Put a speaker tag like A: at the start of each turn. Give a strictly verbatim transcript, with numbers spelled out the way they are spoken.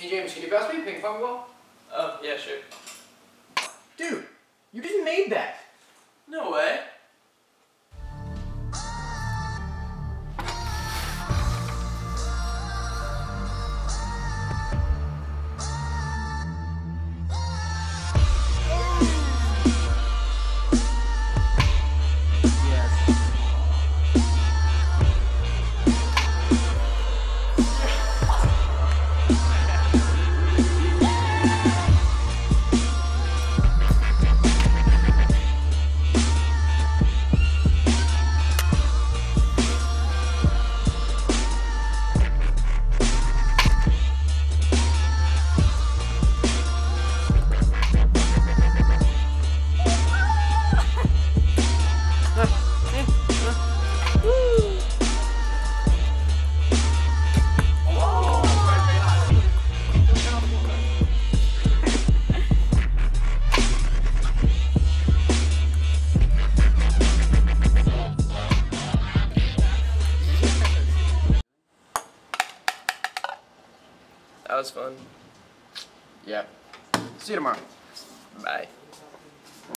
A: Hey James, can you pass me a ping pong ball?
B: Oh, yeah, sure.
A: Dude, you just made that.
B: No way. That was fun.
A: Yeah. See you tomorrow.
B: Bye.